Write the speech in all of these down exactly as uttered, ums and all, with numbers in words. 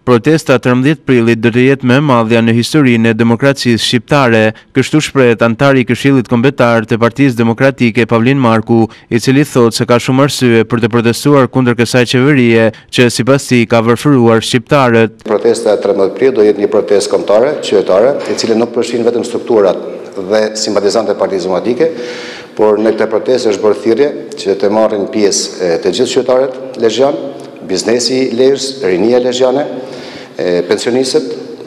Protesta tridhjetë prillit do të jetë më e madhja në historinë e demokracisë shqiptare, kështu shprehet antari i Këshillit Kombëtar të Partisë Demokratike Pavlin Marku, i cili thotë se ka shumë arsye për të protestuar kundër kësaj qeverie që sipas tij ka varfëruar shqiptarët. Protesta e tridhjetë prillit do jetë një protestë kombëtare, qytetare, e cila nuk përfshin vetëm strukturat dhe simpatizantë e Partisë Demokratike, por në këtë protestë është bërë thirrje që të marrin pjesë të gjithë qytetarët lezhjan, biznesi lezhës, rinia lezhjane, pensionistët,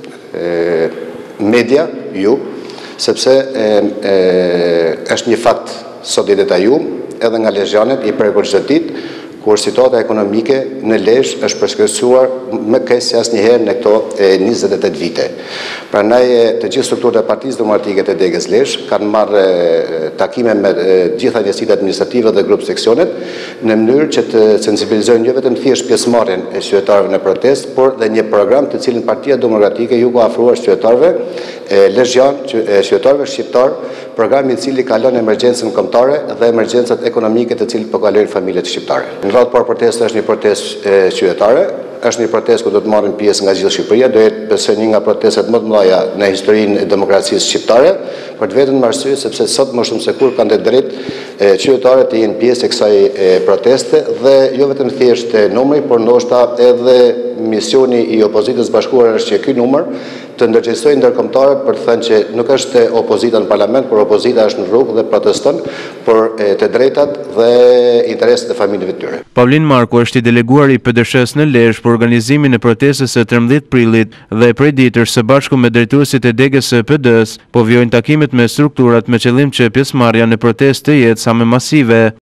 media, ju, sepse e, e, është një fakt sot i detajuar edhe nga lezhjanet i prekur çdo ditë, kur situata ekonomike në Lezhë është përshkësuar më keq se asnjëherë në këto njëzet e tetë vite. Prandaj të gjithë strukturët e Partisë Demokratike të Degës Lezhë kanë marrë takime me gjitha njësitë administrative dhe grup seksionet në mënyrë që të sensibilizojnë jo vetëm thjesht pjesëmarrjen e qytetarëve në protestë, por dhe një program të cilin Partia Demokratike ju ka ofruar qytetarëve lezhjan, qytetarëve shqiptar, programi i cili kalon emergjencën kombëtare dhe emergjencat ekonomike të cilit po kalojnë familjet shqiptare. Në radhë parë protesta është një protestë qytetare, është një protestë ku do të marrin pjesë nga gjithë Shqipëria, do jetë besoj një nga protestat më të mëdha në historinë e demokracisë shqiptare, për të vetëm arsye sepse sot më shumë se kur kanë të drejtë qytetarët të jenë pjesë e kësaj proteste dhe jo vetëm thjesht numri, por ndoshta edhe misioni i opozitës bashkuar është që ky numër të ndërgjegjësojë ndërkombëtarët për të thënë që nuk është opozita në parlament, por opozita është në rrugë dhe proteston për të drejtat dhe interesat e familjeve të tyre. Pavlin Marku është i deleguari i P D Sh-s në Lezhë për organizimin e protestës së tridhjetë prillit dhe prej ditësh së bashku me drejtuesit e degës së P D-s po vijojnë takimet me strukturat me qëllim që pjesëmarrja në protestë të jetë sa më masive.